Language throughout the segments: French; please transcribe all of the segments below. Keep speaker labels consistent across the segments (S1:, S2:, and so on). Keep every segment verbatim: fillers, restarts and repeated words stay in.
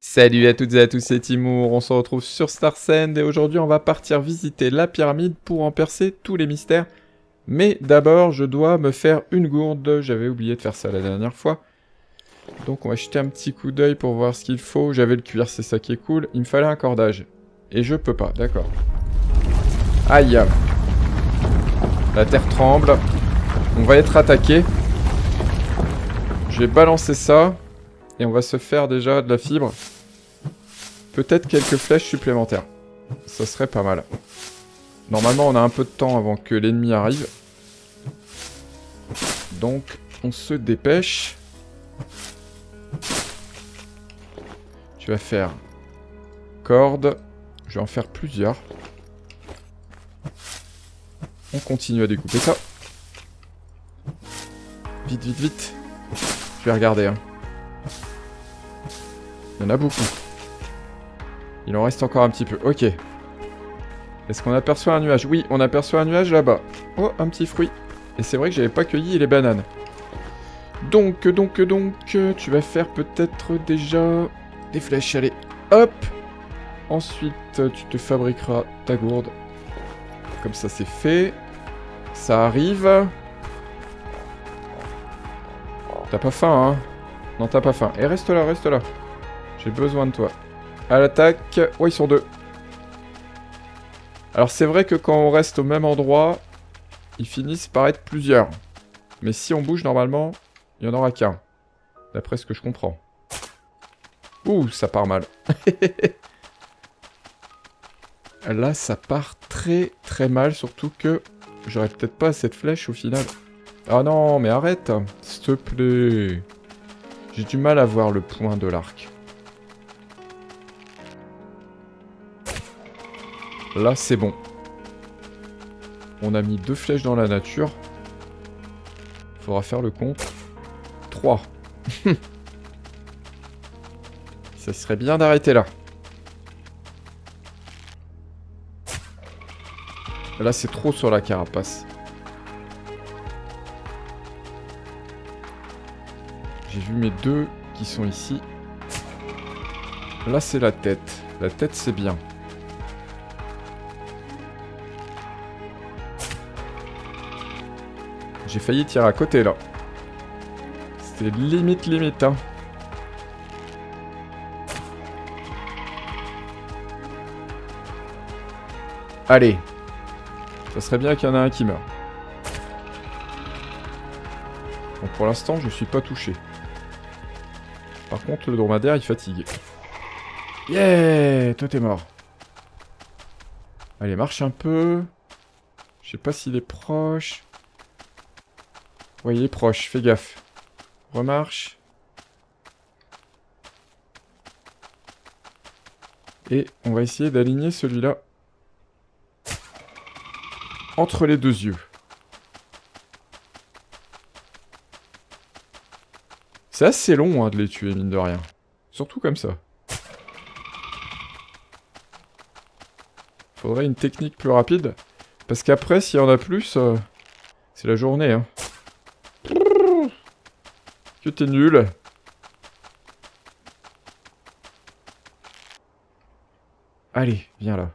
S1: Salut à toutes et à tous, c'est Timour, on se retrouve sur Starsend et aujourd'hui on va partir visiter la pyramide pour en percer tous les mystères. Mais d'abord je dois me faire une gourde, j'avais oublié de faire ça la dernière fois. Donc on va jeter un petit coup d'œil pour voir ce qu'il faut, j'avais le cuir, c'est ça qui est cool, il me fallait un cordage. Et je peux pas, d'accord. Aïe. La terre tremble, on va être attaqué. Je vais balancer ça. Et on va se faire déjà de la fibre. Peut-être quelques flèches supplémentaires. Ça serait pas mal. Normalement, on a un peu de temps avant que l'ennemi arrive. Donc, on se dépêche. Tu vas faire corde. Je vais en faire plusieurs. On continue à découper ça. Vite, vite, vite. Je vais regarder, hein. Il y en a beaucoup. Il en reste encore un petit peu. Ok. Est-ce qu'on aperçoit un nuage? Oui, on aperçoit un nuage là-bas. Oh, un petit fruit. Et c'est vrai que j'avais pas cueilli les bananes. Donc, donc, donc, tu vas faire peut-être déjà des flèches. Allez, hop. Ensuite, tu te fabriqueras ta gourde. Comme ça, c'est fait. Ça arrive. T'as pas faim, hein? Non, t'as pas faim. Et reste là, reste là. J'ai besoin de toi. À l'attaque. Oh, ils sont deux. Alors, c'est vrai que quand on reste au même endroit, ils finissent par être plusieurs. Mais si on bouge, normalement, il n'y en aura qu'un. D'après ce que je comprends. Ouh, ça part mal. Là, ça part très très mal. Surtout que j'aurais peut-être pas cette flèche au final. Ah non, mais arrête. S'il te plaît. J'ai du mal à voir le point de l'arc. Là, c'est bon. On a mis deux flèches dans la nature. Faudra faire le compte. trois. Ça serait bien d'arrêter là. Là, c'est trop sur la carapace. J'ai vu mes deux qui sont ici. Là, c'est la tête. La tête, c'est bien. J'ai failli tirer à côté, là. C'était limite, limite, hein. Allez. Ça serait bien qu'il y en ait un qui meurt. Bon, pour l'instant, je suis pas touché. Par contre, le dromadaire, il fatigue. Yeah! Toi, t'es mort. Allez, marche un peu. Je sais pas s'il est proche. Ouais, il est proche, fais gaffe. Remarche. Et on va essayer d'aligner celui-là entre les deux yeux. C'est assez long hein, de les tuer, mine de rien. Surtout comme ça. Faudrait une technique plus rapide. Parce qu'après, s'il y en a plus, euh, c'est la journée, hein. Que t'es nul. Allez, viens là.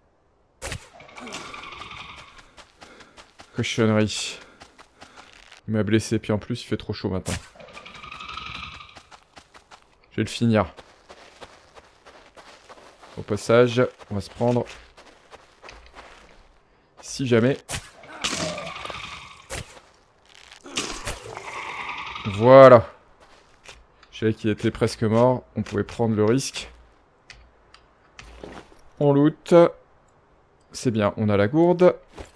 S1: Cochonnerie. Il m'a blessé, puis en plus, il fait trop chaud maintenant. Je vais le finir. Au passage, on va se prendre... Si jamais... Voilà. Je savais qu'il était presque mort. On pouvait prendre le risque. On loot. C'est bien, on a la gourde.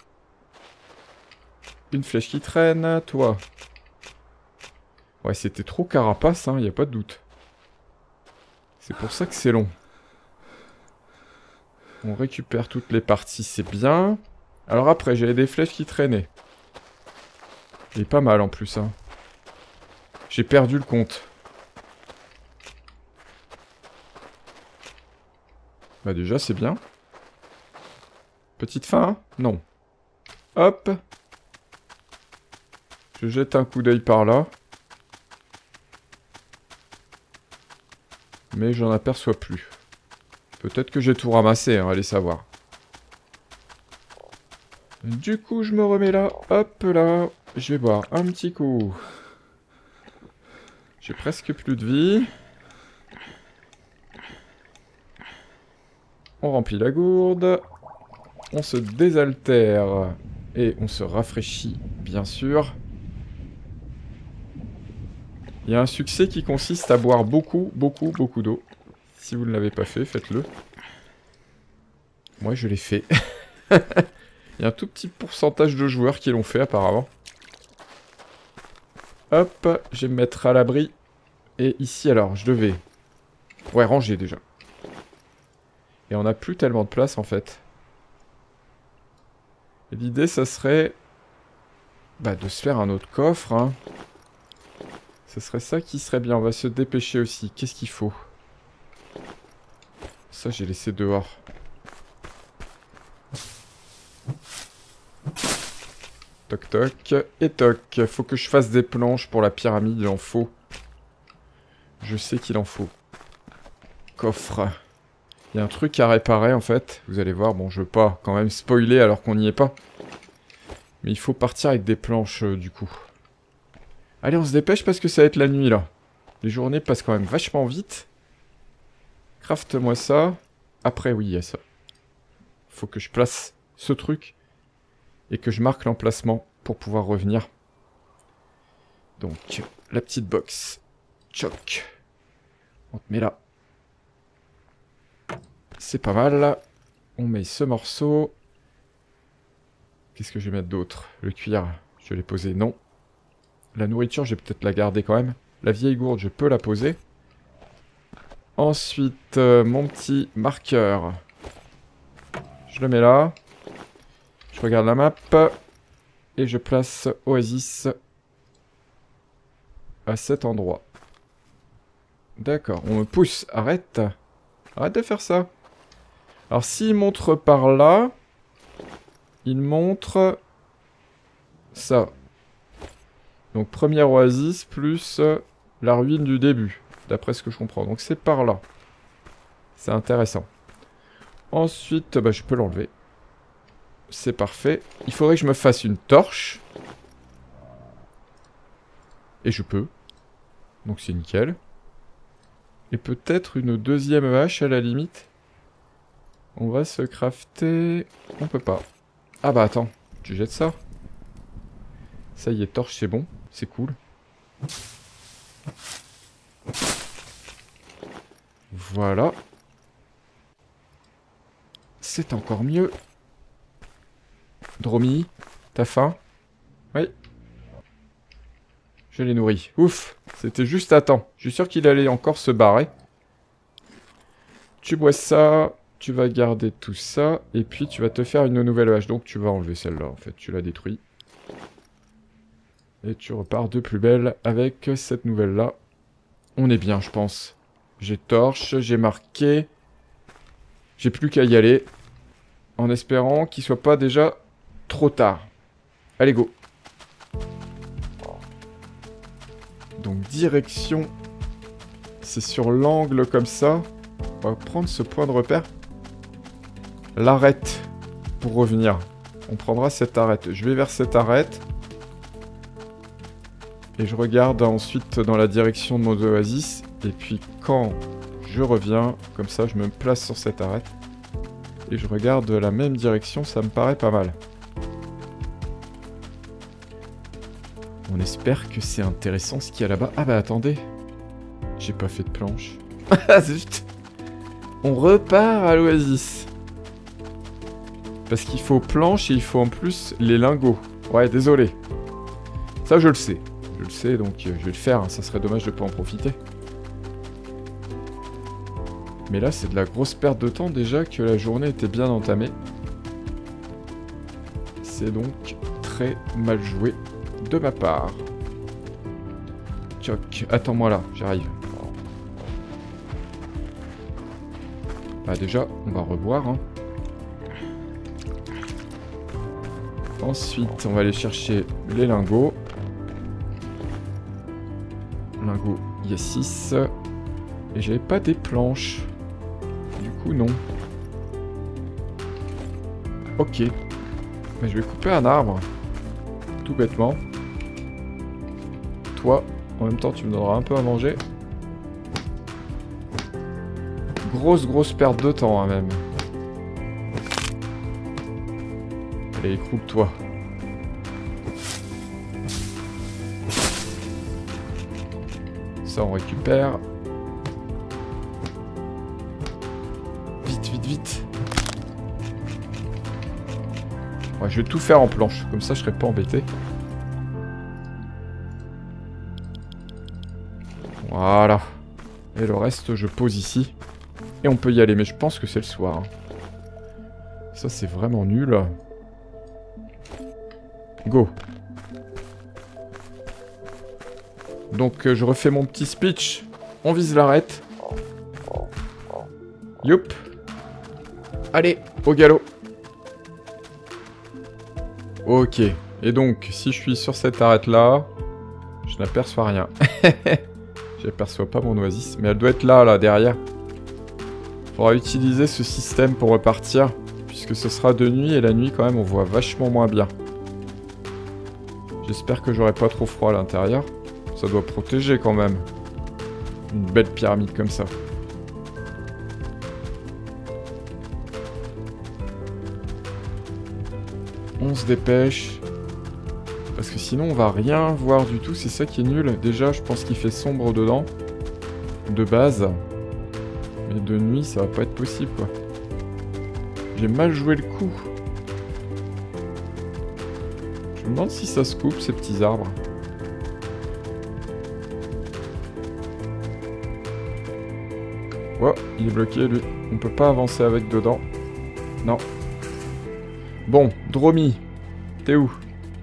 S1: Une flèche qui traîne. Toi. Ouais, c'était trop carapace, hein, y a pas de doute. C'est pour ça que c'est long. On récupère toutes les parties, c'est bien. Alors après, j'avais des flèches qui traînaient. Et pas mal en plus, hein. J'ai perdu le compte. Bah déjà, c'est bien. Petite fin, hein? Non. Hop. Je jette un coup d'œil par là. Mais j'en aperçois plus. Peut-être que j'ai tout ramassé, hein, allez savoir. Du coup, je me remets là. Hop là. Je vais boire un petit coup. J'ai presque plus de vie. On remplit la gourde. On se désaltère. Et on se rafraîchit, bien sûr. Il y a un succès qui consiste à boire beaucoup, beaucoup, beaucoup d'eau. Si vous ne l'avez pas fait, faites-le. Moi, je l'ai fait. Il y a un tout petit pourcentage de joueurs qui l'ont fait, apparemment. Hop, je vais me mettre à l'abri. Et ici, alors, je devais... Ouais, ranger, déjà. Et on n'a plus tellement de place, en fait. L'idée, ça serait... Bah, de se faire un autre coffre, hein. Ce serait ça qui serait bien. On va se dépêcher aussi. Qu'est-ce qu'il faut? Ça, j'ai laissé dehors. Toc toc. Et toc. Faut que je fasse des planches pour la pyramide. Il en faut. Je sais qu'il en faut. Coffre. Il y a un truc à réparer, en fait. Vous allez voir. Bon, je veux pas quand même spoiler alors qu'on n'y est pas. Mais il faut partir avec des planches, euh, du coup. Allez, on se dépêche parce que ça va être la nuit, là. Les journées passent quand même vachement vite. Craft-moi ça. Après, oui, il y a ça. Faut que je place ce truc. Et que je marque l'emplacement pour pouvoir revenir. Donc, la petite box. Choc. On te met là. C'est pas mal, là. On met ce morceau. Qu'est-ce que je vais mettre d'autre? Le cuir, je l'ai posé, non. La nourriture, je vais peut-être la garder quand même. La vieille gourde, je peux la poser. Ensuite, euh, mon petit marqueur. Je le mets là. Je regarde la map. Et je place Oasis à cet endroit. D'accord, on me pousse. Arrête. Arrête de faire ça. Alors, s'il montre par là, il montre ça. Donc, première oasis plus euh, la ruine du début, d'après ce que je comprends. Donc, c'est par là. C'est intéressant. Ensuite, bah, je peux l'enlever. C'est parfait. Il faudrait que je me fasse une torche. Et je peux. Donc, c'est nickel. Et peut-être une deuxième hache à la limite. On va se crafter... On peut pas. Ah bah attends, tu jettes ça. Ça y est, torche, c'est bon. C'est cool. Voilà. C'est encore mieux. Dromy, t'as faim? Oui. Je l'ai nourri. Ouf, c'était juste à temps. Je suis sûr qu'il allait encore se barrer. Tu bois ça, tu vas garder tout ça, et puis tu vas te faire une nouvelle hache. Donc tu vas enlever celle-là, en fait. Tu la détruis. Et tu repars de plus belle avec cette nouvelle-là. On est bien, je pense. J'ai torche, j'ai marqué. J'ai plus qu'à y aller. En espérant qu'il soit pas déjà trop tard. Allez, go. Donc, direction. C'est sur l'angle comme ça. On va prendre ce point de repère. L'arête. Pour revenir. On prendra cette arête. Je vais vers cette arête. Et je regarde ensuite dans la direction de mon oasis. Et puis quand je reviens, comme ça je me place sur cette arête. Et je regarde la même direction, ça me paraît pas mal. On espère que c'est intéressant ce qu'il y a là-bas. Ah bah attendez. J'ai pas fait de planche. Ah zut. On repart à l'oasis. Parce qu'il faut planche et il faut en plus les lingots. Ouais, désolé. Ça je le sais. Je le sais, donc je vais le faire, hein. Ça serait dommage de pas en profiter. Mais là, c'est de la grosse perte de temps déjà que la journée était bien entamée. C'est donc très mal joué de ma part. Tchoc, attends-moi là, j'arrive. Bah déjà, on va revoir. Hein. Ensuite, on va aller chercher les lingots. Lingots, il y a six. Et j'avais pas des planches. Du coup, non. Ok. Mais je vais couper un arbre. Tout bêtement. Toi, en même temps, tu me donneras un peu à manger. Grosse, grosse perte de temps, hein, même. Allez, écroule-toi. Ça, on récupère. Vite, vite, vite. Ouais, je vais tout faire en planche. Comme ça, je serai pas embêté. Voilà. Et le reste, je pose ici. Et on peut y aller, mais je pense que c'est le soir. Hein. Ça, c'est vraiment nul. Go. Donc, euh, je refais mon petit speech. On vise l'arête. Youp. Allez, au galop. Ok. Et donc, si je suis sur cette arête-là, je n'aperçois rien. J'aperçois pas mon oasis, mais elle doit être là, là, derrière. Faudra utiliser ce système pour repartir, puisque ce sera de nuit, et la nuit, quand même, on voit vachement moins bien. J'espère que j'aurai pas trop froid à l'intérieur. Ça doit protéger, quand même. Une belle pyramide comme ça. On se dépêche. Parce que sinon, on va rien voir du tout. C'est ça qui est nul. Déjà, je pense qu'il fait sombre dedans. De base. Mais de nuit, ça va pas être possible, quoi. J'ai mal joué le coup. Je me demande si ça se coupe, ces petits arbres. Oh, il est bloqué, lui. On peut pas avancer avec dedans. Non. Bon, Dromi. T'es où?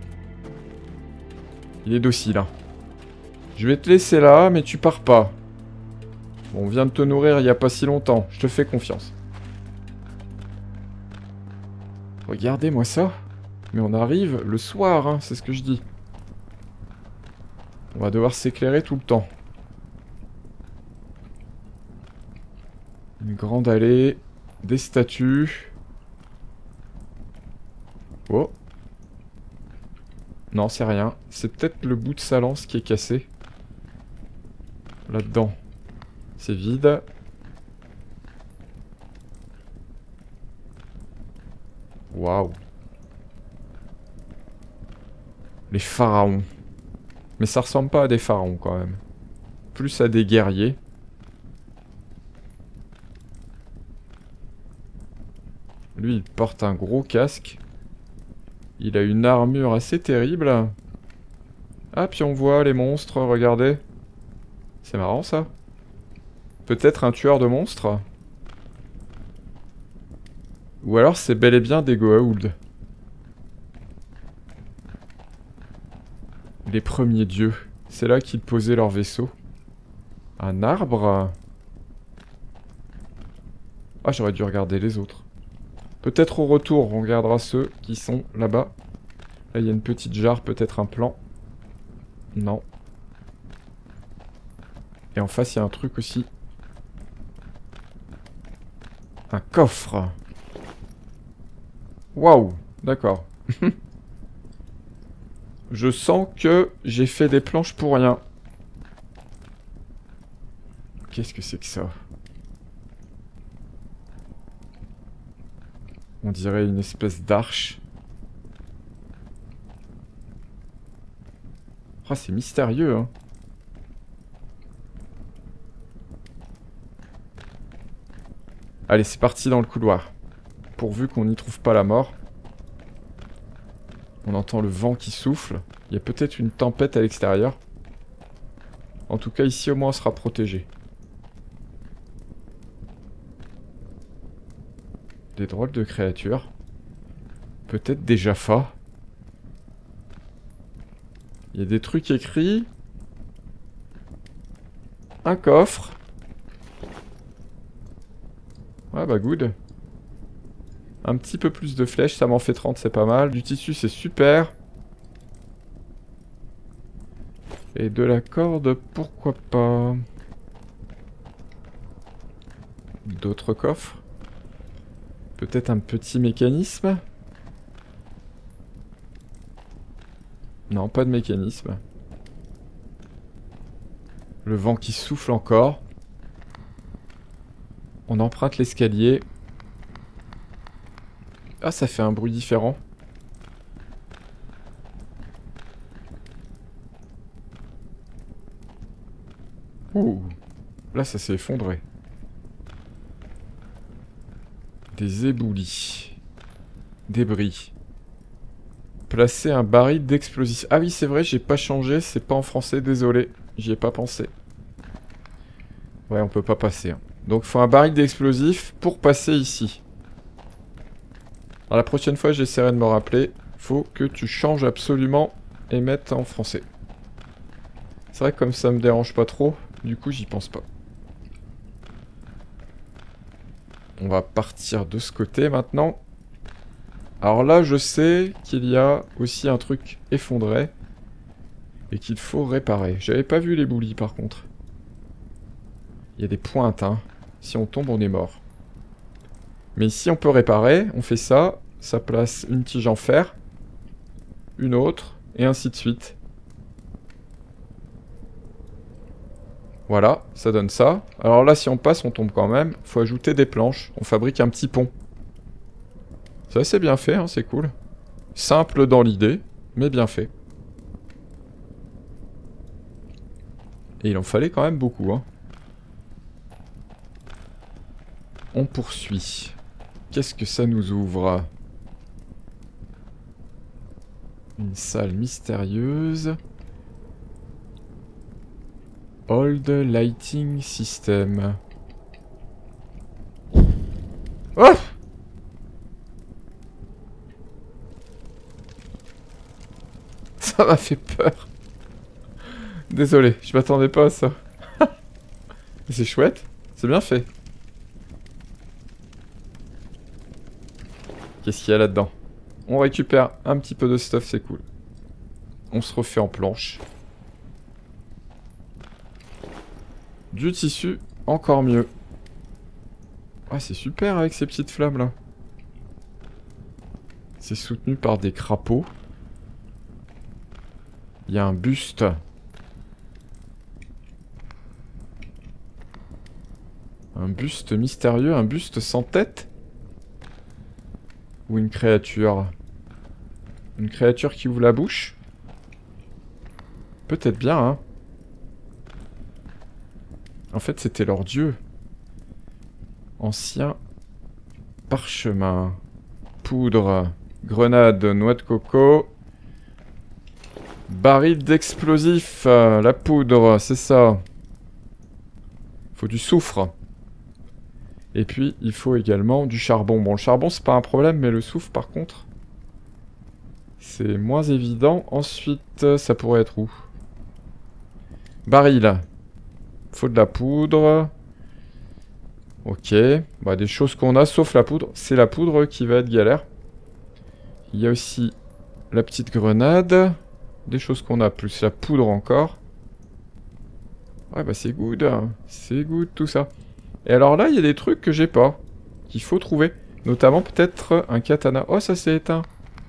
S1: Il est docile, hein. Je vais te laisser là, mais tu pars pas. Bon, on vient de te nourrir il y a pas si longtemps. Je te fais confiance. Regardez-moi ça. Mais on arrive le soir, hein, c'est ce que je dis. On va devoir s'éclairer tout le temps. Une grande allée. Des statues. Oh. Non, c'est rien. C'est peut-être le bout de sa lance qui est cassé. Là-dedans. C'est vide. Waouh. Les pharaons. Mais ça ressemble pas à des pharaons quand même. Plus à des guerriers. Lui, il porte un gros casque. Il a une armure assez terrible. Ah, puis on voit les monstres, regardez. C'est marrant ça. Peut-être un tueur de monstres. Ou alors c'est bel et bien des Goa'uld. Les premiers dieux. C'est là qu'ils posaient leur vaisseau. Un arbre. Ah, j'aurais dû regarder les autres. Peut-être au retour, on regardera ceux qui sont là-bas. Là, il y a une petite jarre, peut-être un plan. Non. Et en face, il y a un truc aussi. Un coffre. Waouh, d'accord. Je sens que j'ai fait des planches pour rien. Qu'est-ce que c'est que ça? On dirait une espèce d'arche. Ah, c'est mystérieux, hein. Allez, c'est parti dans le couloir. Pourvu qu'on n'y trouve pas la mort. On entend le vent qui souffle. Il y a peut-être une tempête à l'extérieur. En tout cas, ici, au moins, on sera protégé. Des drôles de créatures. Peut-être des Jaffa. Il y a des trucs écrits. Un coffre. Ouais, bah good. Un petit peu plus de flèches, ça m'en fait trente, c'est pas mal. Du tissu, c'est super. Et de la corde, pourquoi pas. D'autres coffres. Peut-être un petit mécanisme. Non, pas de mécanisme. Le vent qui souffle encore. On emprunte l'escalier. Ah, ça fait un bruit différent. Ouh, là ça s'est effondré. Des éboulis. Débris. Placer un baril d'explosifs. Ah oui, c'est vrai, j'ai pas changé, c'est pas en français, désolé. J'y ai pas pensé. Ouais, on peut pas passer. Hein. Donc, il faut un baril d'explosifs pour passer ici. Alors, la prochaine fois, j'essaierai de me rappeler. Faut que tu changes absolument et mettes en français. C'est vrai que comme ça me dérange pas trop, du coup, j'y pense pas. On va partir de ce côté maintenant. Alors là, je sais qu'il y a aussi un truc effondré. Et qu'il faut réparer. J'avais pas vu les boulis par contre. Il y a des pointes, hein. Si on tombe, on est mort. Mais ici, on peut réparer. On fait ça. Ça place une tige en fer. Une autre. Et ainsi de suite. Voilà, ça donne ça. Alors là, si on passe, on tombe quand même. Faut ajouter des planches. On fabrique un petit pont. C'est assez bien fait, hein, c'est cool. Simple dans l'idée, mais bien fait. Et il en fallait quand même beaucoup, hein. On poursuit. Qu'est-ce que ça nous ouvre? Une salle mystérieuse. Old Lighting System. Oh! Ça m'a fait peur. Désolé, je m'attendais pas à ça. C'est chouette, c'est bien fait. Qu'est-ce qu'il y a là-dedans? On récupère un petit peu de stuff, c'est cool. On se refait en planche. Du tissu, encore mieux. Ah, c'est super avec ces petites flammes là. C'est soutenu par des crapauds. Il y a un buste. Un buste mystérieux, un buste sans tête? Ou une créature? Une créature qui ouvre la bouche? Peut-être bien, hein. En fait, c'était leur dieu. Ancien parchemin. Poudre. Grenade, noix de coco. Baril d'explosifs. La poudre, c'est ça. Faut du soufre. Et puis, il faut également du charbon. Bon, le charbon, c'est pas un problème, mais le soufre, par contre, c'est moins évident. Ensuite, ça pourrait être où? Baril. Faut de la poudre. Ok. Bah, des choses qu'on a, sauf la poudre. C'est la poudre qui va être galère. Il y a aussi la petite grenade. Des choses qu'on a, plus la poudre encore. Ouais, bah c'est good. Hein. C'est good, tout ça. Et alors là, il y a des trucs que j'ai pas. Qu'il faut trouver. Notamment peut-être un katana. Oh, ça s'est éteint.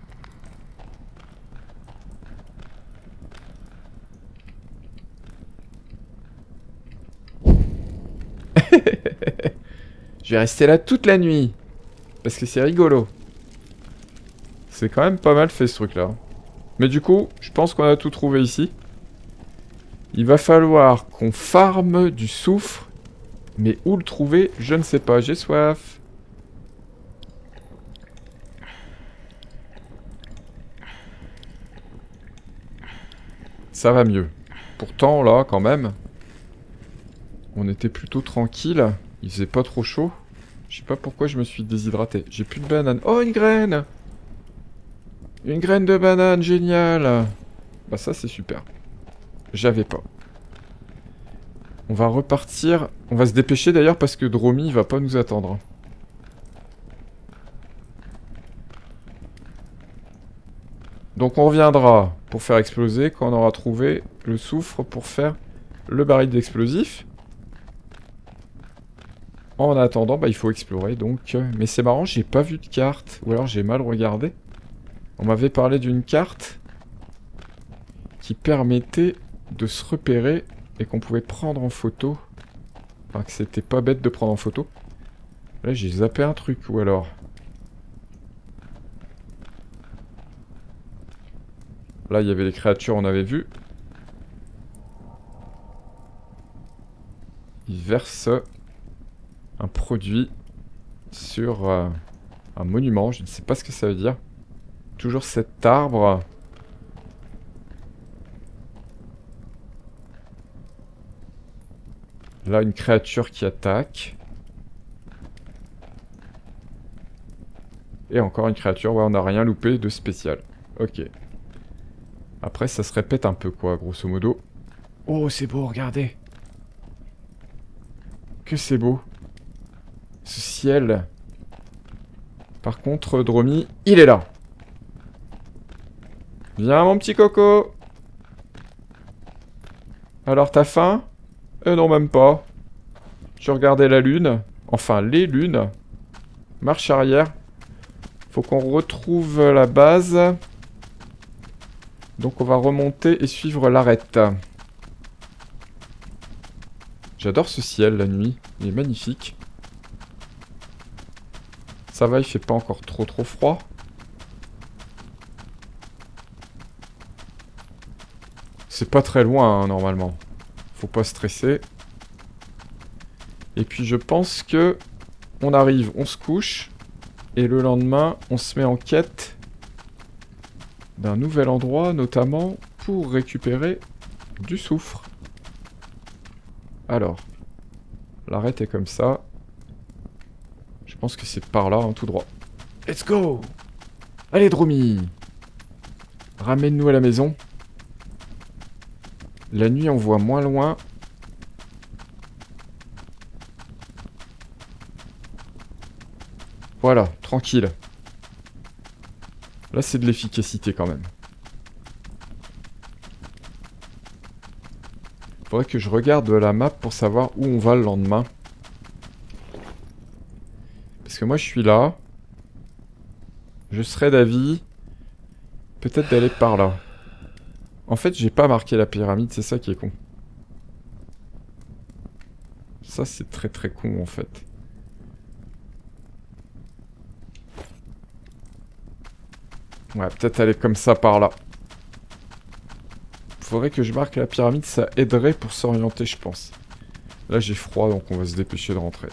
S1: Je vais rester là toute la nuit. Parce que c'est rigolo. C'est quand même pas mal fait ce truc là. Mais du coup, je pense qu'on a tout trouvé ici. Il va falloir qu'on farme du soufre. Mais où le trouver, je ne sais pas. J'ai soif. Ça va mieux. Pourtant, là, quand même, on était plutôt tranquille. Il faisait pas trop chaud. Je sais pas pourquoi je me suis déshydraté. J'ai plus de banane. Oh, une graine! Une graine de banane, génial! Bah ça, c'est super. J'avais pas. On va repartir. On va se dépêcher d'ailleurs parce que Dromy va pas nous attendre. Donc on reviendra pour faire exploser quand on aura trouvé le soufre pour faire le baril d'explosifs. En attendant, bah, il faut explorer, donc... Mais c'est marrant, j'ai pas vu de carte. Ou alors j'ai mal regardé. On m'avait parlé d'une carte... qui permettait de se repérer... et qu'on pouvait prendre en photo. Enfin, que c'était pas bête de prendre en photo. Là, j'ai zappé un truc, ou alors... Là, il y avait les créatures, on avait vu. Il verse un produit sur euh, un monument. Je ne sais pas ce que ça veut dire. Toujours cet arbre. Là, une créature qui attaque. Et encore une créature. Ouais, on n'a rien loupé de spécial. Ok. Après, ça se répète un peu, quoi, grosso modo. Oh, c'est beau, regardez. Que c'est beau. Ce ciel. Par contre, Dromy, il est là. Viens, mon petit coco. Alors, t'as faim? Eh non, même pas. Tu regardais la lune. Enfin, les lunes. Marche arrière. Faut qu'on retrouve la base. Donc on va remonter et suivre l'arête. J'adore ce ciel la nuit. Il est magnifique. Ça va, il fait pas encore trop trop froid. C'est pas très loin hein, normalement. Faut pas stresser. Et puis je pense que on arrive, on se couche. Et le lendemain, on se met en quête d'un nouvel endroit, notamment pour récupérer du soufre. Alors, l'arête est comme ça. Je pense que c'est par là, hein, tout droit. Let's go! Allez, Dromy! Ramène-nous à la maison. La nuit, on voit moins loin. Voilà, tranquille. Là, c'est de l'efficacité quand même. Faudrait que je regarde la map pour savoir où on va le lendemain. Parce que moi, je suis là. Je serais d'avis peut-être d'aller par là. En fait, j'ai pas marqué la pyramide, c'est ça qui est con. Ça, c'est très très con en fait. Ouais, peut-être aller comme ça par là. Faudrait que je marque la pyramide, ça aiderait pour s'orienter, je pense. Là, j'ai froid, donc on va se dépêcher de rentrer.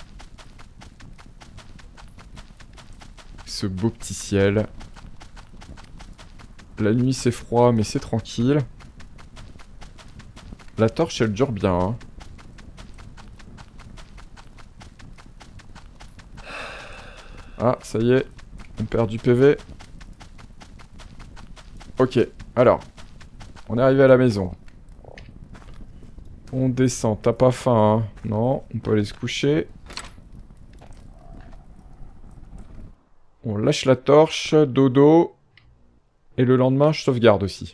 S1: Ce beau petit ciel. La nuit, c'est froid, mais c'est tranquille. La torche, elle dure bien, hein. Ah, ça y est. On perd du P V. Ok, alors. On est arrivé à la maison. On descend. T'as pas faim, hein? Non, on peut aller se coucher. On lâche la torche, dodo. Et le lendemain, je sauvegarde aussi.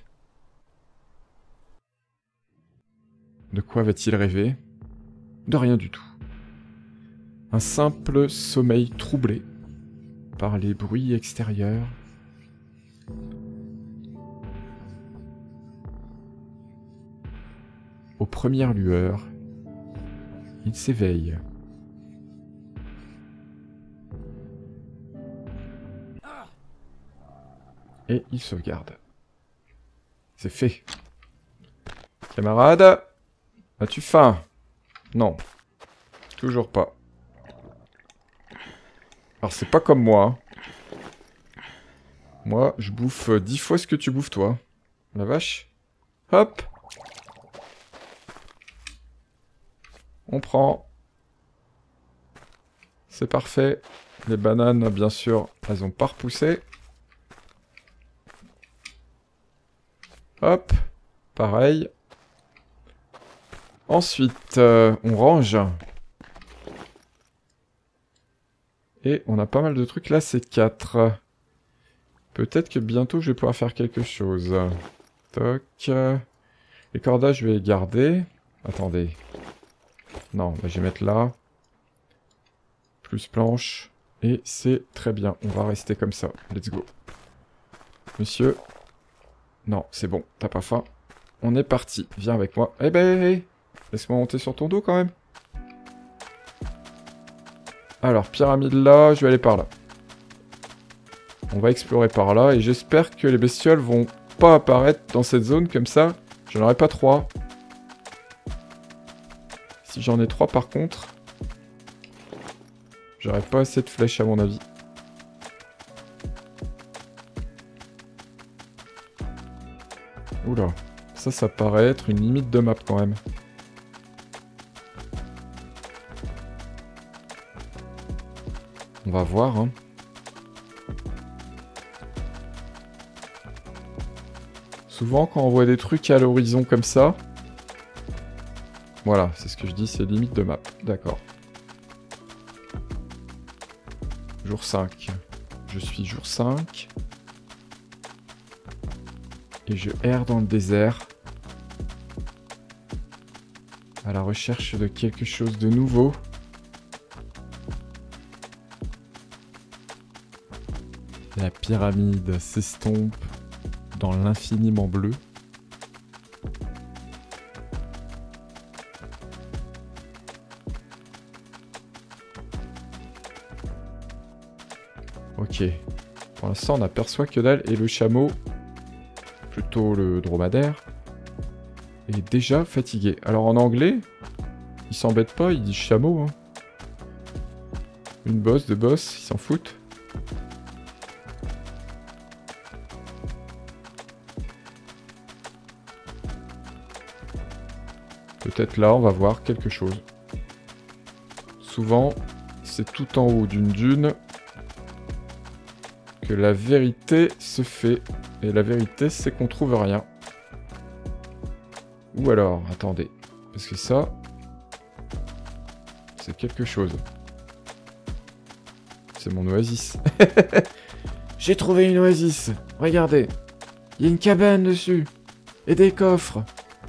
S1: De quoi va-t-il rêver? De rien du tout. Un simple sommeil troublé par les bruits extérieurs. Aux premières lueurs, il s'éveille. Et il sauvegarde. C'est fait. Camarade, as-tu faim? Non. Toujours pas. Alors c'est pas comme moi. Moi, je bouffe dix fois ce que tu bouffes toi. La vache. Hop. On prend. C'est parfait. Les bananes, bien sûr, elles ont pas repoussé. Hop. Pareil. Ensuite, euh, on range. Et on a pas mal de trucs. Là, c'est quatre. Peut-être que bientôt, je vais pouvoir faire quelque chose. Toc. Les cordages, je vais les garder. Attendez. Non, bah, je vais mettre là. Plus planche. Et c'est très bien. On va rester comme ça. Let's go. Monsieur. Non, c'est bon. T'as pas faim. On est parti. Viens avec moi. Eh ben, hey, laisse-moi monter sur ton dos quand même. Alors, pyramide là. Je vais aller par là. On va explorer par là. Et j'espère que les bestioles vont pas apparaître dans cette zone comme ça. J'en aurai pas trois. Si j'en ai trois par contre, j'aurai pas assez de flèches à mon avis. Oula, ça, ça paraît être une limite de map quand même. On va voir, hein. Souvent, quand on voit des trucs à l'horizon comme ça... Voilà, c'est ce que je dis, c'est limite de map. D'accord. Jour cinq. Je suis jour cinq. Et je erre dans le désert. À la recherche de quelque chose de nouveau. La pyramide s'estompe dans l'infiniment bleu. Ok. Pour l'instant, on n'aperçoit que dalle. Et le chameau, plutôt le dromadaire, est déjà fatigué. Alors en anglais, il s'embête pas, il dit chameau. Hein. Une bosse, deux bosses, ils s'en foutent. Peut-être là, on va voir quelque chose. Souvent, c'est tout en haut d'une dune que la vérité se fait. Et la vérité, c'est qu'on trouve rien. Ou alors, attendez. Parce que ça, c'est quelque chose. C'est mon oasis. J'ai trouvé une oasis. Regardez. Il y a une cabane dessus. Et des coffres.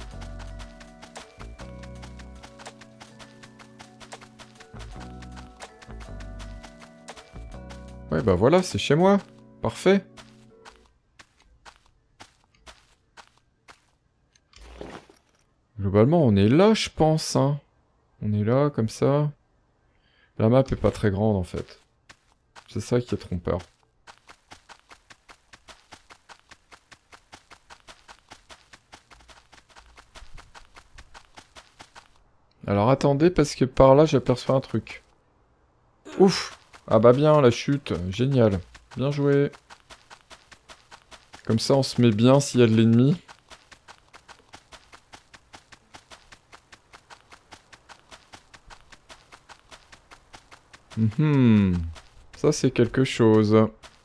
S1: Ouais, bah voilà, c'est chez moi. Parfait. Globalement, on est là, je pense. Hein. On est là, comme ça. La map est pas très grande, en fait. C'est ça qui est trompeur. Alors attendez, parce que par là, j'aperçois un truc. Ouf! Ah bah bien, la chute. Génial. Bien joué. Comme ça, on se met bien s'il y a de l'ennemi. Hum, ça, c'est quelque chose.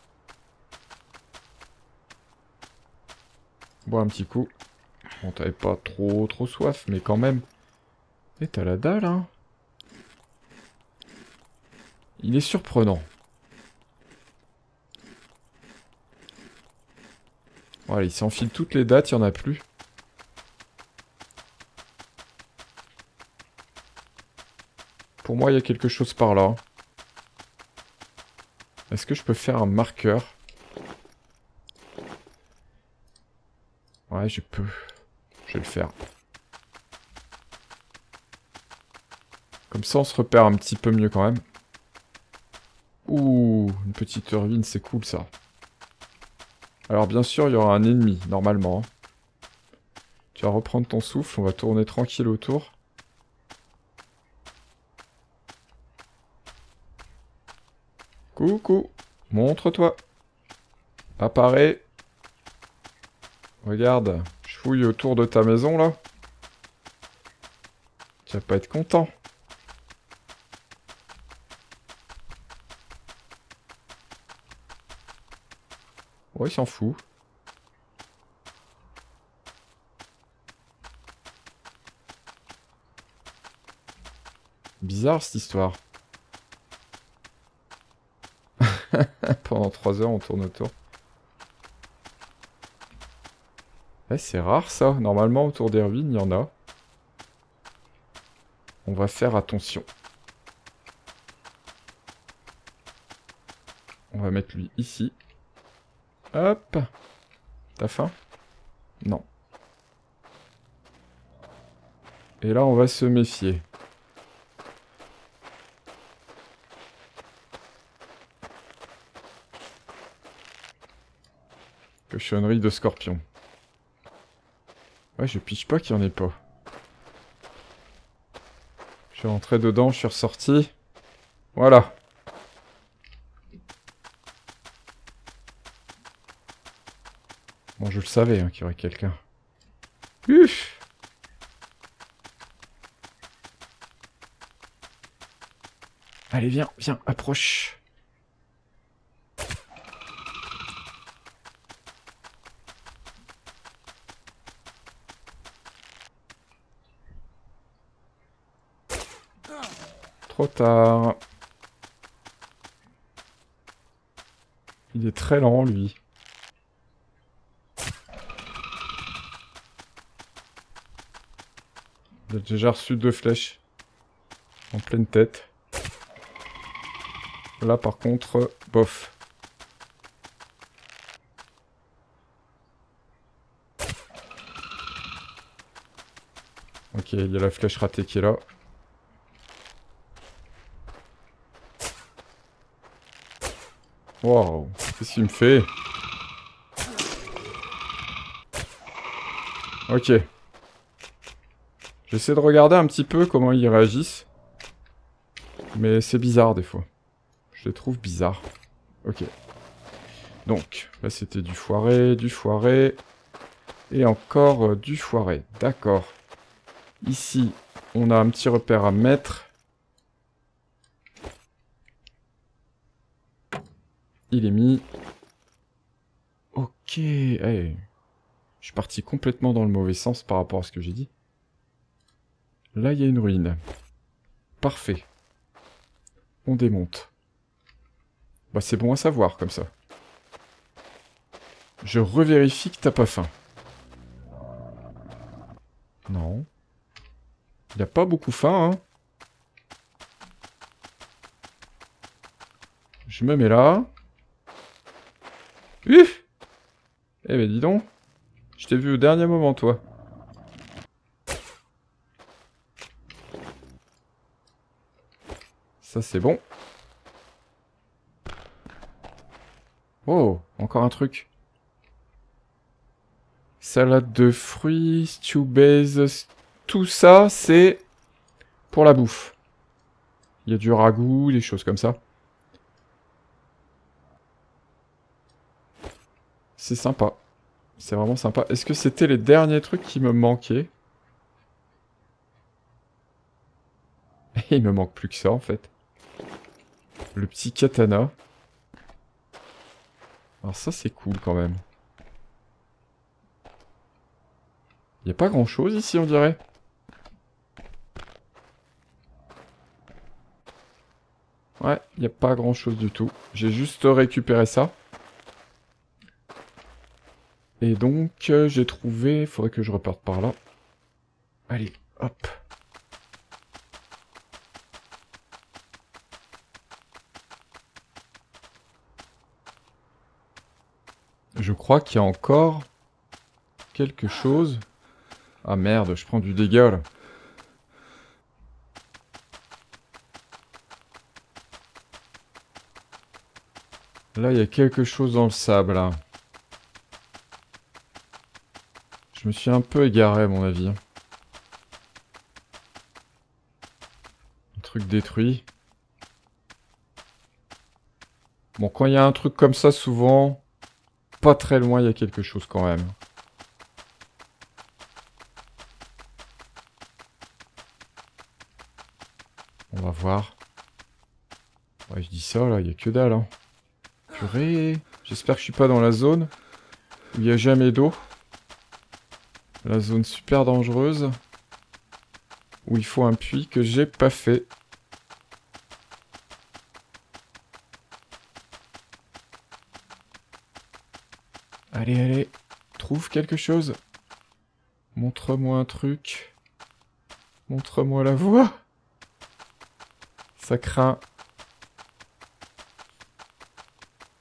S1: Bois un petit coup. Bon, t'avais pas trop, trop soif, mais quand même. Et t'as la dalle, hein. Il est surprenant. Voilà, il s'enfile toutes les dates, il n'y en a plus. Pour moi, il y a quelque chose par là. Est-ce que je peux faire un marqueur? Ouais, je peux. Je vais le faire. Comme ça, on se repère un petit peu mieux quand même. Ouh, une petite ruine, c'est cool ça. Alors bien sûr, il y aura un ennemi, normalement. Tu vas reprendre ton souffle, on va tourner tranquille autour. Coucou, montre-toi. Apparaît. Regarde, je fouille autour de ta maison là. Tu vas pas être content. Ouais, il s'en fout. Bizarre cette histoire. Pendant trois heures, on tourne autour. Ouais, c'est rare ça. Normalement, autour des ruines, il y en a. On va faire attention. On va mettre lui ici. Hop. T'as faim? Non. Et là, on va se méfier. Cochonnerie de scorpion. Ouais, je piche pas qu'il y en ait pas. Je suis rentré dedans, je suis ressorti. Voilà. Bon, je le savais hein, qu'il y aurait quelqu'un. Uff. Allez, viens, viens, approche. Trop tard. Il est très lent, lui. Il a déjà reçu deux flèches. En pleine tête. Là, par contre, bof. Ok, il y a la flèche ratée qui est là. Wow, qu'est-ce qu'il me fait? Ok. J'essaie de regarder un petit peu comment ils réagissent. Mais c'est bizarre des fois. Je les trouve bizarres. Ok. Donc, là c'était du foiré, du foiré. Et encore euh, du foiré. D'accord. Ici, on a un petit repère à mettre. Il est mis. Ok. Hey. Je suis parti complètement dans le mauvais sens par rapport à ce que j'ai dit. Là, il y a une ruine. Parfait. On démonte. Bah, c'est bon à savoir, comme ça. Je revérifie que t'as pas faim. Non. Il n'y a pas beaucoup faim, hein. Je me mets là. Uf. Eh ben, dis donc. Je t'ai vu au dernier moment, toi. Ça, c'est bon. Oh, encore un truc. Salade de fruits, stew base, tout ça, c'est pour la bouffe. Il y a du ragoût, des choses comme ça. C'est sympa. C'est vraiment sympa. Est-ce que c'était les derniers trucs qui me manquaient? Il me manque plus que ça, en fait. Le petit katana. Alors ça, c'est cool, quand même. Il n'y a pas grand-chose ici, on dirait. Ouais, il n'y a pas grand-chose du tout. J'ai juste récupéré ça. Et donc, euh, j'ai trouvé... Faudrait que je reparte par là. Allez, hop. Je crois qu'il y a encore quelque chose. Ah merde, je prends du dégât, là. Là, il y a quelque chose dans le sable, là. Je me suis un peu égaré, à mon avis. Un truc détruit. Bon, quand il y a un truc comme ça, souvent, pas très loin, il y a quelque chose quand même. On va voir. Ouais, je dis ça, là, il y a que dalle, hein. Purée. J'espère que je suis pas dans la zone où il n'y a jamais d'eau. La zone super dangereuse. Où il faut un puits que j'ai pas fait. Allez, allez. Trouve quelque chose. Montre-moi un truc. Montre-moi la voie. Ça craint.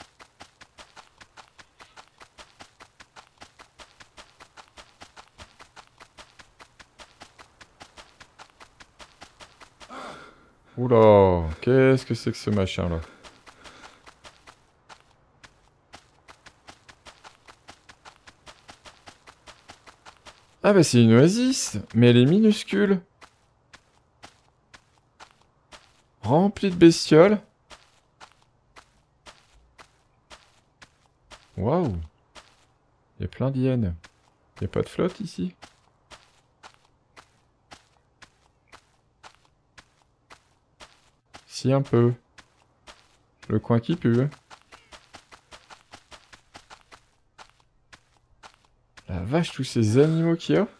S1: Oula, qu'est-ce que c'est que ce machin-là? Ah bah c'est une oasis, mais elle est minuscule. Remplie de bestioles. Waouh. Il y a plein d'hyènes. Il n'y a pas de flotte ici? Si, un peu. Le coin qui pue. La vache, tous ces animaux qu'il y a.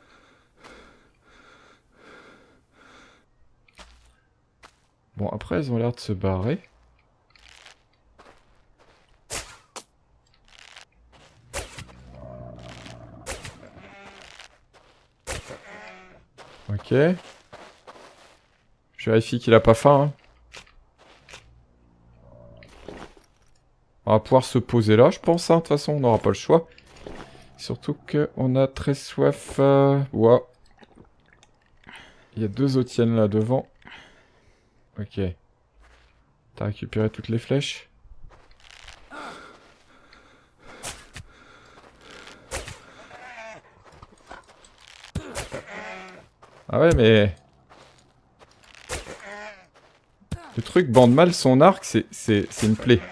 S1: Bon, après, ils ont l'air de se barrer. Ok. Je vérifie qu'il a pas faim. Hein. On va pouvoir se poser là, je pense. Hein. De toute façon, on n'aura pas le choix. Surtout qu'on a très soif. Euh... Wow. Il y a deux Otiennes là devant. Ok. T'as récupéré toutes les flèches? Ah ouais, mais... Le truc bande mal son arc, c'est une plaie.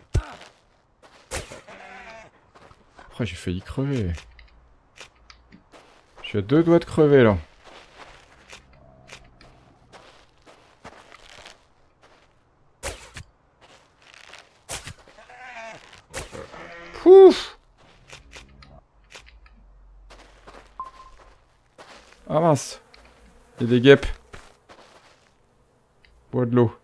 S1: Oh, j'ai failli crever. Je suis à deux doigts de crever, là. Pouf! Ah mince. Il y a des guêpes. Bois de l'eau.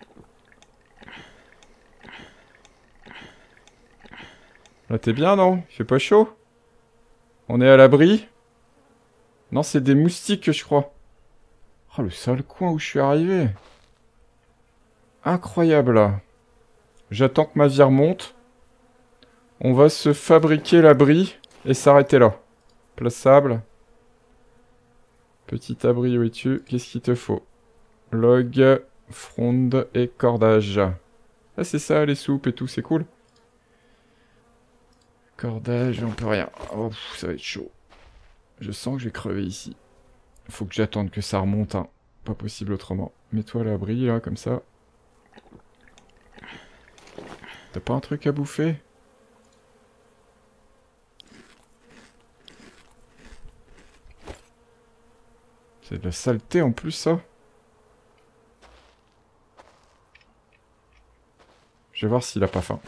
S1: Là, t'es bien, non? Il fait pas chaud? On est à l'abri? Non, c'est des moustiques, je crois. Oh, le sale coin où je suis arrivé. Incroyable, là. J'attends que ma vie remonte. On va se fabriquer l'abri et s'arrêter là. Plaçable. Petit abri, où es-tu? Qu'est-ce qu'il te faut? Log, fronde et cordage. Ah, c'est ça, les soupes et tout, c'est cool. Cordage, on peut rien. Oh, pff, ça va être chaud. Je sens que je vais crever ici. Faut que j'attende que ça remonte, hein. Pas possible autrement. Mets-toi à l'abri, là, comme ça. T'as pas un truc à bouffer? C'est de la saleté en plus, ça. Je vais voir s'il a pas faim.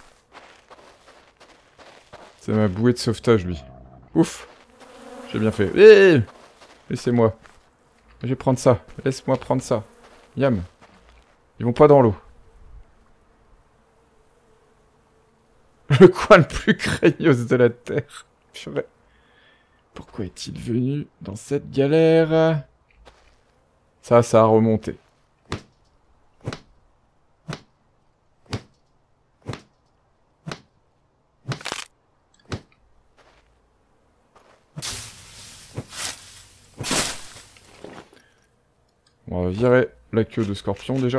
S1: C'est ma bouée de sauvetage, lui. Ouf! J'ai bien fait. Hé! Laissez-moi. Je vais prendre ça. Laisse-moi prendre ça. Yam. Ils vont pas dans l'eau. Le coin le plus craignos de la Terre. Purée. Pourquoi est-il venu dans cette galère? Ça, ça a remonté. On va virer la queue de scorpion déjà.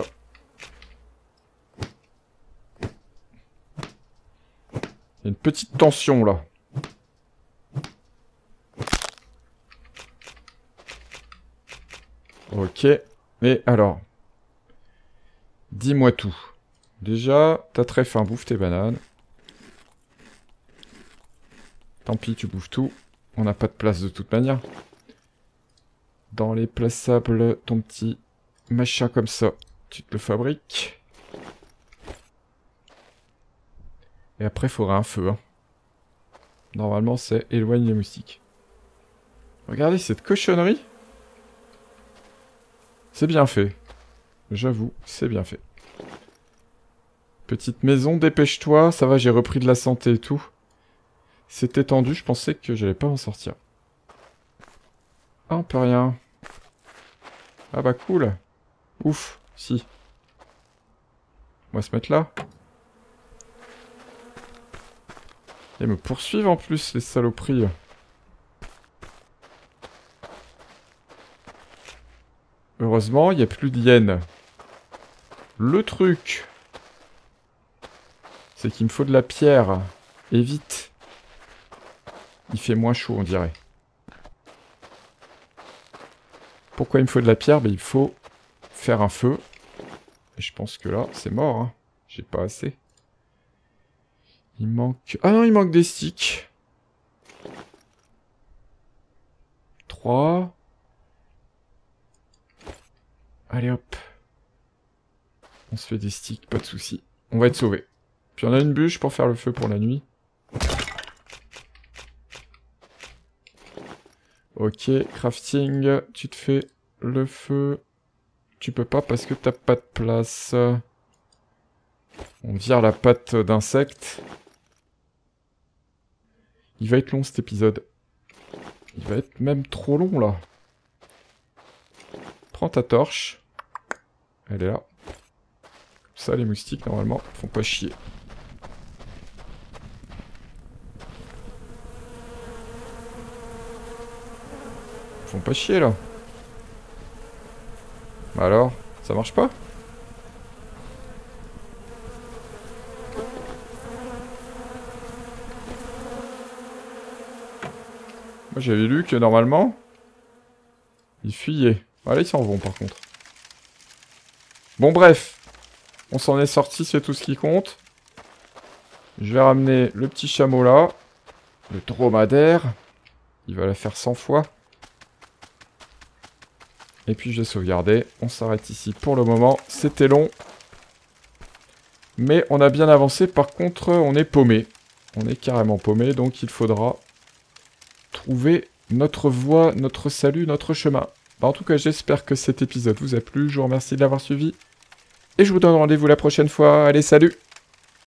S1: Il y a une petite tension là. Ok. Et alors, dis-moi tout. Déjà, t'as très faim, bouffe tes bananes. Tant pis, tu bouffes tout. On n'a pas de place de toute manière. Dans les plaçables, ton petit machin comme ça, tu te le fabriques. Et après, il faudra un feu. Hein. Normalement, c'est éloigne les moustiques. Regardez cette cochonnerie. C'est bien fait. J'avoue, c'est bien fait. Petite maison, dépêche-toi. Ça va, j'ai repris de la santé et tout. C'était tendu, je pensais que j'allais pas m'en sortir. Ah, on peut rien. Ah bah cool. Ouf, si. On va se mettre là. Ils me poursuivent en plus, les saloperies. Heureusement, il n'y a plus d'hyènes. Le truc, c'est qu'il me faut de la pierre. Et vite. Il fait moins chaud, on dirait. Pourquoi il me faut de la pierre? Ben, il faut faire un feu. Et je pense que là, c'est mort. Hein. J'ai pas assez. Il manque... Ah non, il manque des sticks. trois. Allez hop. On se fait des sticks, pas de soucis. On va être sauvés. Puis on a une bûche pour faire le feu pour la nuit. Ok, crafting, tu te fais le feu. Tu peux pas parce que t'as pas de place. On vire la patte d'insecte. Il va être long cet épisode. Il va être même trop long là. Prends ta torche. Elle est là. Ça, les moustiques, normalement, font pas chier. Ils font pas chier, là. Bah alors, ça marche pas? Moi, j'avais lu que, normalement, ils fuyaient. Voilà, ils s'en vont, par contre. Bon, bref. On s'en est sorti, c'est tout ce qui compte. Je vais ramener le petit chameau là. Le dromadaire. Il va la faire cent fois. Et puis je vais sauvegarder. On s'arrête ici pour le moment. C'était long. Mais on a bien avancé. Par contre, on est paumé. On est carrément paumé. Donc il faudra trouver notre voie, notre salut, notre chemin. Bah, en tout cas, j'espère que cet épisode vous a plu. Je vous remercie de l'avoir suivi. Et je vous donne rendez-vous la prochaine fois. Allez, salut!